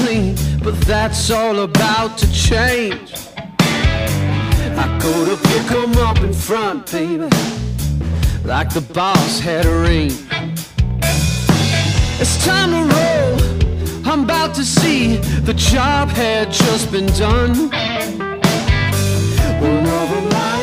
clean, but that's all about to change. I go to pick 'em up in front, baby, like the boss had a ring. It's time to roll, I'm about to see the job had just been done. Well, never mind.